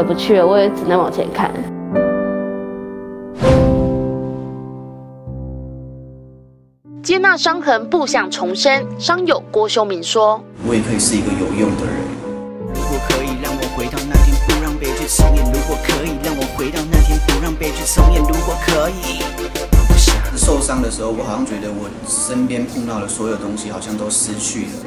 不去了，我也只能往前看。 接纳伤痕，不想重生。伤友郭修明说：“ 我也可以是一个有用的人。 如果可以让我回到那天，不让悲剧重演；如果可以让我回到那天，不让悲剧重演；如果可以，我不想。” 受伤的时候，我好像觉得我身边碰到的所有东西好像都失去了。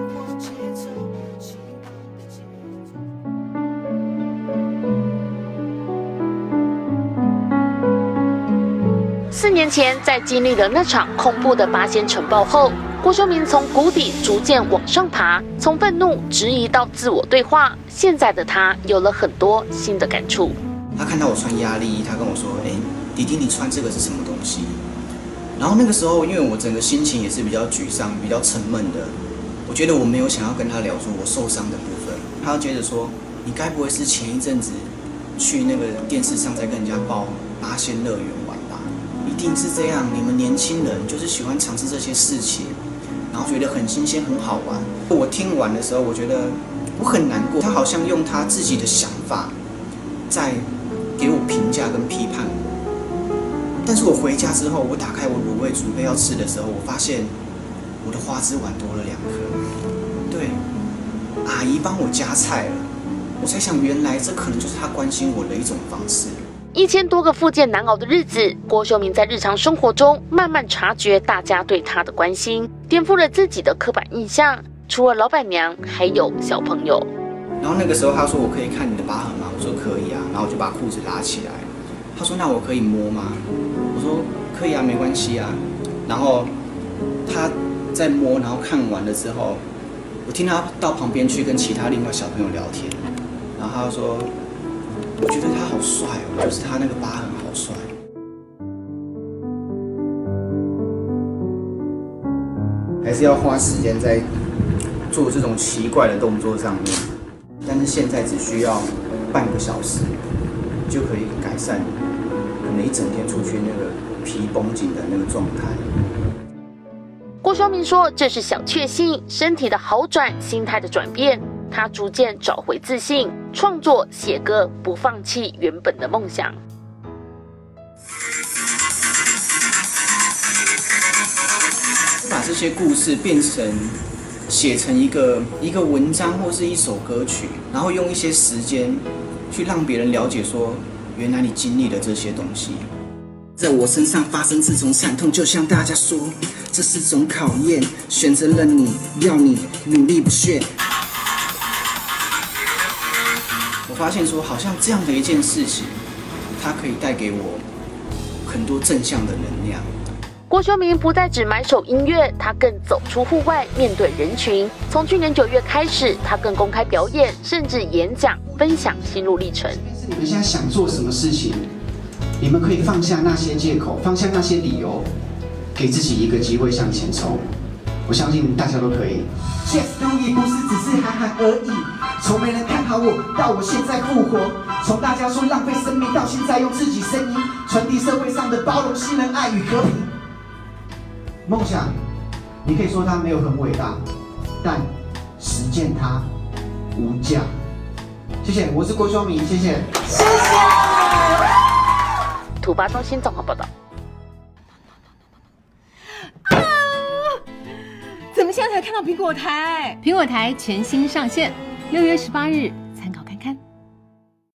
4年前，在经历了那场恐怖的八仙城爆后，郭修明从谷底逐渐往上爬，从愤怒、质疑到自我对话。现在的他有了很多新的感触。 他看到我穿压力衣，他跟我说：“弟弟，你穿这个是什么东西？”然后那个时候，因为我整个心情也是比较沮丧、比较沉闷的，我觉得我没有想要跟他聊说我受伤的部分。他要接着说：“你该不会是前一阵子去那个电视上在跟人家报八仙乐园玩吧？一定是这样，你们年轻人就是喜欢尝试这些事情，然后觉得很新鲜、很好玩。”我听完的时候，我觉得我很难过。他好像用他自己的想法在给我评价跟批判我。但是我回家之后，我打开我卤味准备要吃的时候，我发现我的花枝丸多了2颗。对，阿姨帮我夹菜了，我才想原来这可能就是她关心我的一种方式。 1000多个复健难熬的日子，郭修明在日常生活中慢慢察觉大家对他的关心，颠覆了自己的刻板印象。除了老板娘，还有小朋友。 然后那个时候他说：“我可以看你的疤痕吗？”我说：“可以啊。”然后我就把裤子拉起来。他说：“那我可以摸吗？”我说：“可以啊，没关系啊。”然后他在摸，然后看完了之后，我听他到旁边去跟其他另外小朋友聊天，然后他就说：“我觉得他好帅哦，就是他那个疤痕好帅。”还是要花时间在做这种奇怪的动作上面，但是现在只需要半个小时就可以改善可能一整天出去那个皮绷紧的那个状态。 郭修明说，这是小确幸，身体的好转，心态的转变，他逐渐找回自信，创作写歌，不放弃原本的梦想。 把这些故事变成写成一个文章或是一首歌曲，然后用一些时间去让别人了解说，原来你经历了这些东西。在我身上发生这种惨痛，就像大家说，这是种考验，选择了你，要你努力不懈。我发现说，好像这样的一件事情，它可以带给我很多正向的能量。 郭修明不再只埋首音乐，他更走出户外，面对人群。从去年9月开始，他更公开表演，甚至演讲，分享心路历程。 你们现在想做什么事情，你们可以放下那些借口，放下那些理由，给自己一个机会向前冲。我相信大家都可以。Just do it 不是只是喊喊而已，从没人看好我，到我现在复活。从大家说浪费生命，到现在用自己声音传递社会上的包容、信任、爱与和平。梦想，你可以说它没有很伟大，但实践它无价。谢谢，我是郭修明，谢谢。 谢谢。土八中心综合报道。 怎么现在才看到苹果台？苹果台全新上线，6月18日